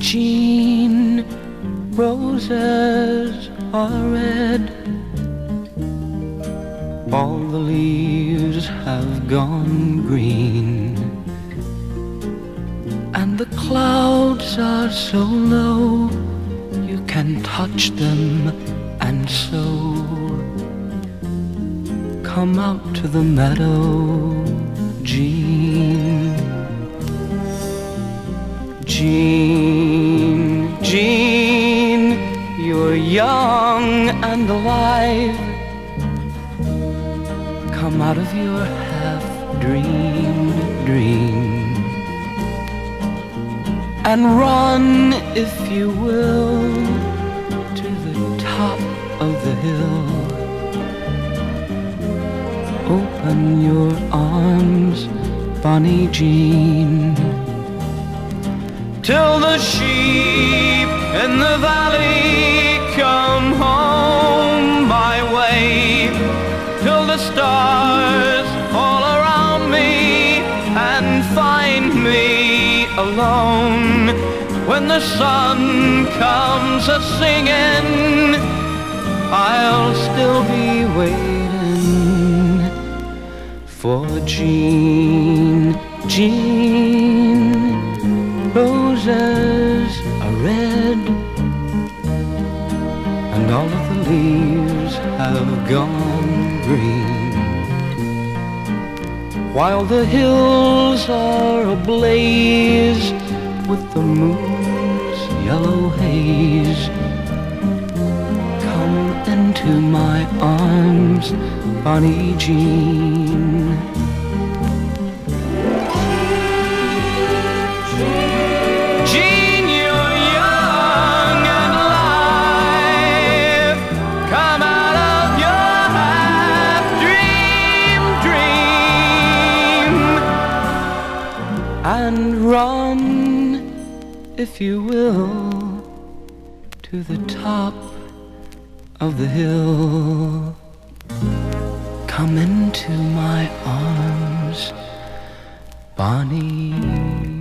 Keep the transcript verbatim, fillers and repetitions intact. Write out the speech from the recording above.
Jean, roses are red, all the leaves have gone green, and the clouds are so low you can touch them, and so come out to the meadow, Jean. Jean, Jean, you're young and alive. Come out of your half-dreamed dream and run, if you will, to the top of the hill. Open your arms, Bonnie Jean, till the sheep in the valley come home my way, till the stars fall around me and find me alone. When the sun comes a-singing, I'll still be waiting for Jean. Jean, roses are red, and all of the leaves have gone green, while the hills are ablaze with the moon's yellow haze. Come into my arms, Bonnie Jean. Jean, you're young and alive. Come out of your half-dream dream and run, if you will, to the top of the hill. Come into my arms, Bonnie